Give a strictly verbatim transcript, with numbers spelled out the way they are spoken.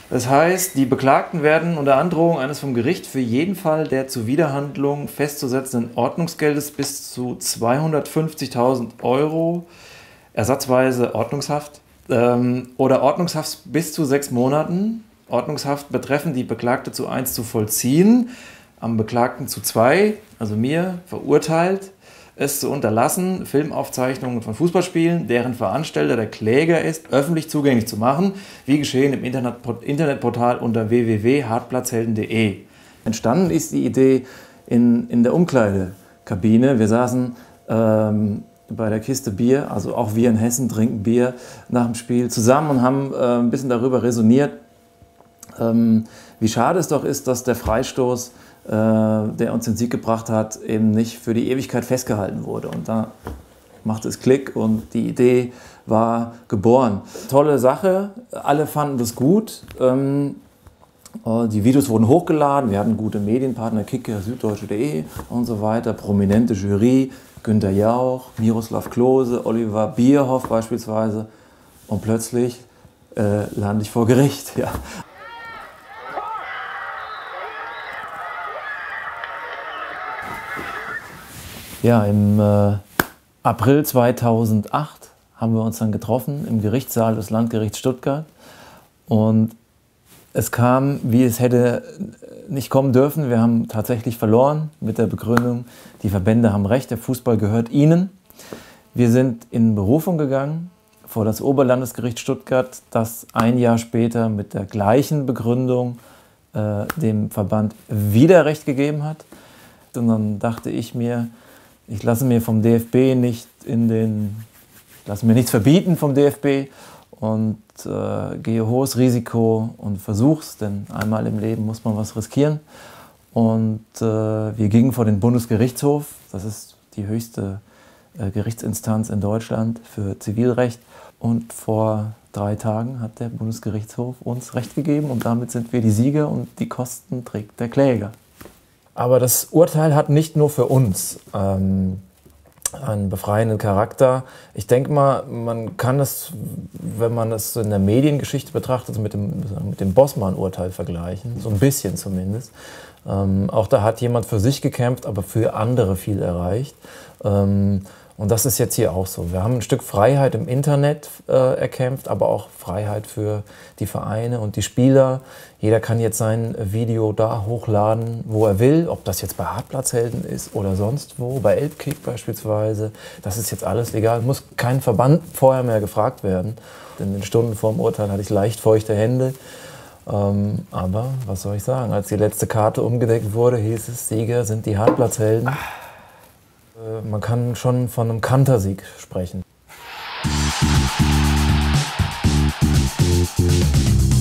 Das heißt, die Beklagten werden unter Androhung eines vom Gericht für jeden Fall der Zuwiderhandlung festzusetzenden Ordnungsgeldes bis zu zweihundertfünfzigtausend Euro, ersatzweise Ordnungshaft ähm, oder Ordnungshaft bis zu sechs Monaten, Ordnungshaft betreffend die Beklagte zu eins zu vollziehen, am Beklagten zu zwei, also mir, verurteilt, es zu unterlassen, Filmaufzeichnungen von Fußballspielen, deren Veranstalter der Kläger ist, öffentlich zugänglich zu machen, wie geschehen im Internet, Internetportal unter w w w punkt hartplatzhelden punkt de. Entstanden ist die Idee in, in der Umkleidekabine. Wir saßen ähm, bei der Kiste Bier, also auch wir in Hessen trinken Bier nach dem Spiel zusammen und haben äh, ein bisschen darüber resoniert, ähm, wie schade es doch ist, dass der Freistoß, der uns den Sieg gebracht hat, eben nicht für die Ewigkeit festgehalten wurde. Und da machte es Klick und die Idee war geboren. Tolle Sache, alle fanden das gut. Die Videos wurden hochgeladen, wir hatten gute Medienpartner, Kicker, Süddeutsche punkt de und so weiter, prominente Jury, Günther Jauch, Miroslav Klose, Oliver Bierhoff beispielsweise. Und plötzlich äh, lande ich vor Gericht. Ja. Ja, im äh, April zweitausendacht haben wir uns dann getroffen im Gerichtssaal des Landgerichts Stuttgart und es kam, wie es hätte nicht kommen dürfen. Wir haben tatsächlich verloren mit der Begründung, die Verbände haben recht, der Fußball gehört ihnen. Wir sind in Berufung gegangen vor das Oberlandesgericht Stuttgart, das ein Jahr später mit der gleichen Begründung äh, dem Verband wieder Recht gegeben hat. Und dann dachte ich mir, ich lasse mir vom D F B nicht in den, lasse mir nichts verbieten vom D F B und äh, gehe hohes Risiko und versuch's, denn einmal im Leben muss man was riskieren. Und äh, wir gingen vor den Bundesgerichtshof, das ist die höchste äh, Gerichtsinstanz in Deutschland für Zivilrecht. Und vor drei Tagen hat der Bundesgerichtshof uns Recht gegeben und damit sind wir die Sieger und die Kosten trägt der Kläger. Aber das Urteil hat nicht nur für uns ähm, einen befreienden Charakter. Ich denke mal, man kann es, wenn man es in der Mediengeschichte betrachtet, mit dem, mit dem Bossmann-Urteil vergleichen, so ein bisschen zumindest. Ähm, auch da hat jemand für sich gekämpft, aber für andere viel erreicht. Ähm, Und das ist jetzt hier auch so. Wir haben ein Stück Freiheit im Internet äh, erkämpft, aber auch Freiheit für die Vereine und die Spieler. Jeder kann jetzt sein Video da hochladen, wo er will, ob das jetzt bei Hartplatzhelden ist oder sonst wo, bei Elbkick beispielsweise. Das ist jetzt alles legal, muss kein Verband vorher mehr gefragt werden. In den Stunden vor dem Urteil hatte ich leicht feuchte Hände. Ähm, aber was soll ich sagen, als die letzte Karte umgedeckt wurde, hieß es, Sieger sind die Hartplatzhelden. Man kann schon von einem Kantersieg sprechen.